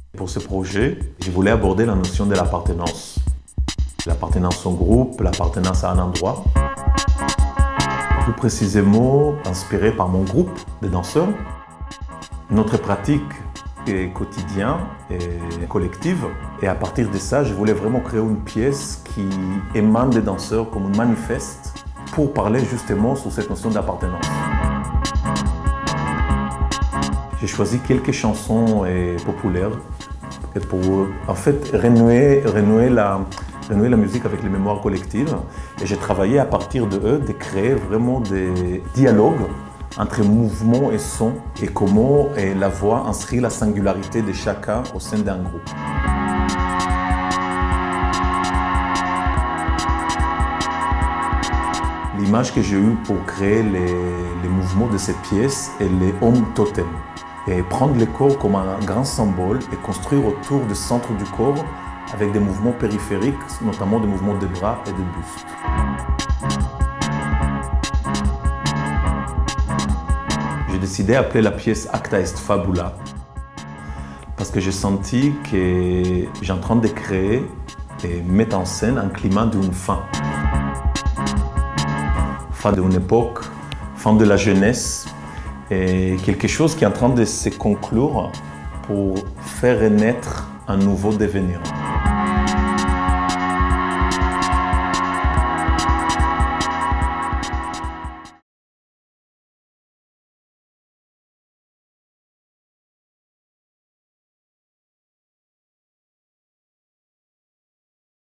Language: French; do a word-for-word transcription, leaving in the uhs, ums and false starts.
Pour ce projet, je voulais aborder la notion de l'appartenance. L'appartenance au groupe, l'appartenance à un endroit. Plus précisément, inspiré par mon groupe de danseurs. Notre pratique est quotidienne et collective. Et à partir de ça, je voulais vraiment créer une pièce qui émane des danseurs comme un manifeste pour parler justement sur cette notion d'appartenance. J'ai choisi quelques chansons et populaires et pour en fait renouer, renouer, la, renouer la musique avec les mémoires collectives. Et j'ai travaillé à partir de eux de créer vraiment des dialogues entre mouvement et son et comment et la voix inscrit la singularité de chacun au sein d'un groupe. L'image que j'ai eue pour créer les, les mouvements de cette pièce est les hommes totems. Et prendre le corps comme un grand symbole et construire autour du centre du corps avec des mouvements périphériques, notamment des mouvements de bras et de buste. J'ai décidé d'appeler la pièce Acta est Fabula parce que j'ai senti que j'ai en train de créer et mettre en scène un climat d'une fin. Fin d'une époque, fin de la jeunesse, et quelque chose qui est en train de se conclure pour faire renaître un nouveau devenir.